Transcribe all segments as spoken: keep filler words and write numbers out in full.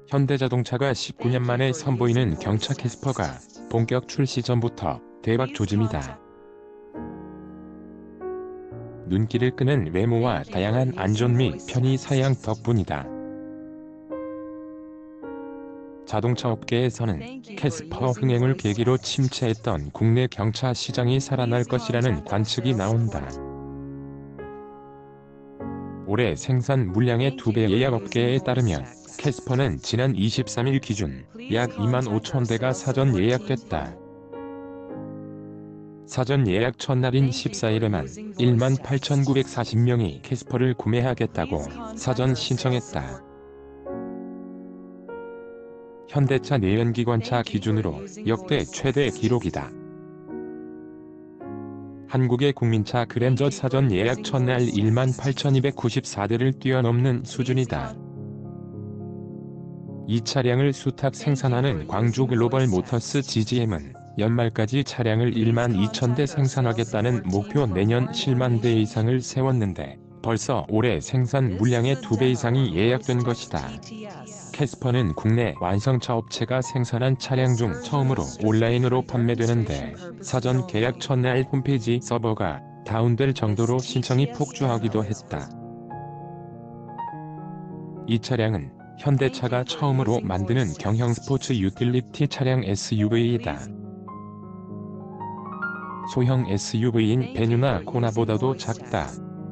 현대자동차가 십구 년 만에 선보이는 경차 캐스퍼가 본격 출시 전부터 대박 조짐이다. 눈길을 끄는 외모와 다양한 안전 및 편의 사양 덕분이다. 자동차 업계에서는 캐스퍼 흥행을 계기로 침체했던 국내 경차 시장이 살아날 것이라는 관측이 나온다. 올해 생산 물량의 두 배 예약업계에 따르면 캐스퍼는 지난 이십삼 일 기준 약 이만 오천 대가 사전 예약됐다. 사전 예약 첫날인 십사 일에만 일만 팔천구백사십 명이 캐스퍼를 구매하겠다고 사전 신청했다. 현대차 내연기관차 기준으로 역대 최대 기록이다. 한국의 국민차 그랜저 사전 예약 첫날 일만 팔천이백구십사 대를 뛰어넘는 수준이다. 이 차량을 수탁 생산하는 광주 글로벌 모터스 지지엠은 연말까지 차량을 일만 이천 대 생산하겠다는 목표 내년 십만 대 이상을 세웠는데 벌써 올해 생산 물량의 두 배 이상이 예약된 것이다. 캐스퍼는 국내 완성차 업체가 생산한 차량 중 처음으로 온라인으로 판매되는데 사전 계약 첫날 홈페이지 서버가 다운될 정도로 신청이 폭주하기도 했다. 이 차량은 현대차가 처음으로 만드는 경형 스포츠 유틸리티 차량 에스유브이이다. 소형 에스유브이인 베뉴나 코나보다도 작다.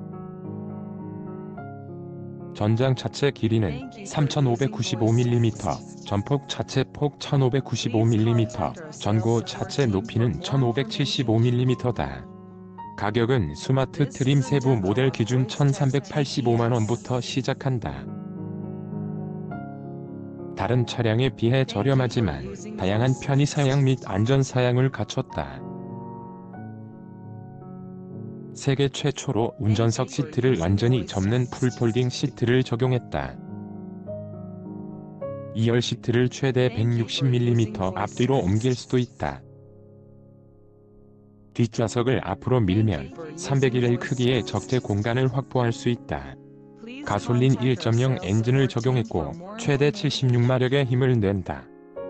전장 차체 길이는 삼천오백구십오 밀리미터, 전폭 차체 폭 천오백구십오 밀리미터, 전고 차체 높이는 천오백칠십오 밀리미터다. 가격은 스마트 트림 세부 모델 기준 천삼백팔십오만 원부터 시작한다. 다른 차량에 비해 저렴하지만 다양한 편의 사양 및 안전 사양을 갖췄다. 세계 최초로 운전석 시트를 완전히 접는 풀폴딩 시트를 적용했다. 이 열 시트를 최대 백육십 밀리미터 앞뒤로 옮길 수도 있다. 뒷좌석을 앞으로 밀면 삼백일 엘 크기의 적재 공간을 확보할 수 있다. 가솔린 일 점 영 엔진을 적용했고 최대 칠십육 마력의 힘을 낸다.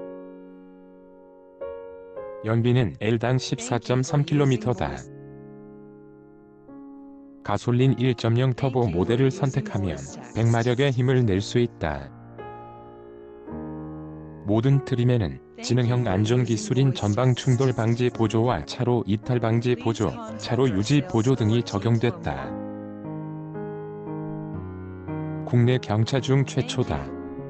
연비는 엘당 십사 점 삼 킬로미터다. 가솔린 일 점 영 터보 모델을 선택하면 백 마력의 힘을 낼 수 있다. 모든 트림에는 지능형 안전기술인 전방 충돌 방지 보조와 차로 이탈 방지 보조, 차로 유지 보조 등이 적용됐다. 국내 경차 중 최초다.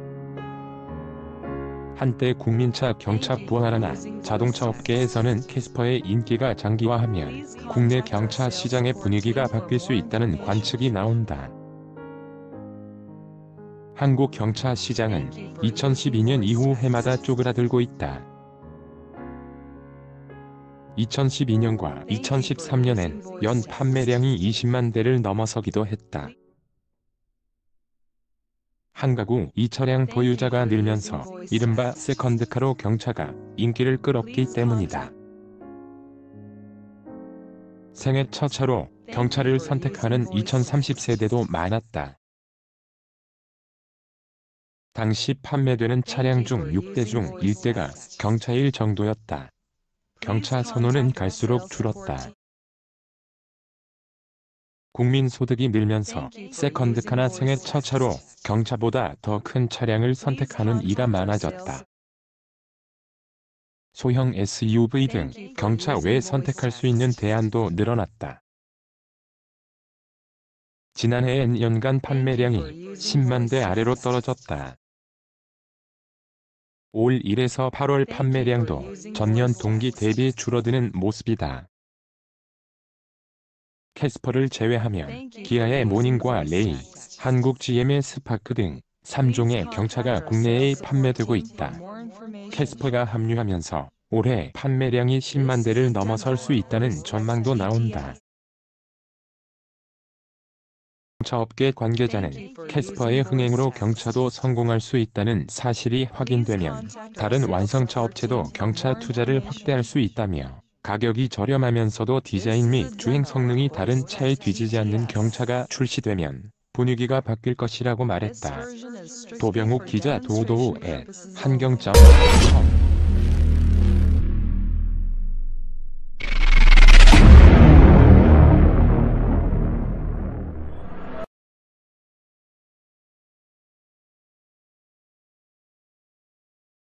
한때 국민차 경차 부활하나 자동차 업계에서는 캐스퍼의 인기가 장기화하면 국내 경차 시장의 분위기가 바뀔 수 있다는 관측이 나온다. 한국 경차 시장은 이천십이 년 이후 해마다 쪼그라들고 있다. 이천십이 년과 이천십삼 년엔 연 판매량이 이십만 대를 넘어서기도 했다. 한 가구 이 차량 보유자가 늘면서 이른바 세컨드카로 경차가 인기를 끌었기 때문이다. 생애 첫 차로 경차를 선택하는 이천삼십 세대도 많았다. 당시 판매되는 차량 중 육 대 중 일 대가 경차일 정도였다. 경차 선호는 갈수록 줄었다. 국민 소득이 늘면서 세컨드카나 생애 첫 차로 경차보다 더 큰 차량을 선택하는 이가 많아졌다. 소형 에스유브이 등 경차 외 선택할 수 있는 대안도 늘어났다. 지난해엔 연간 판매량이 십만 대 아래로 떨어졌다. 올 일에서 팔월 판매량도 전년 동기 대비 줄어드는 모습이다. 캐스퍼를 제외하면 기아의 모닝과 레이, 한국 지엠의 스파크 등 삼 종의 경차가 국내에 판매되고 있다. 캐스퍼가 합류하면서 올해 판매량이 십만 대를 넘어설 수 있다는 전망도 나온다. 경차업계 관계자는 캐스퍼의 흥행으로 경차도 성공할 수 있다는 사실이 확인되면 다른 완성차 업체도 경차 투자를 확대할 수 있다며 가격이 저렴하면서도 디자인 및 주행 성능이 다른 차에 뒤지지 않는 경차가 출시되면 분위기가 바뀔 것이라고 말했다. 도병욱 기자 도도우 앳 한경 점 컴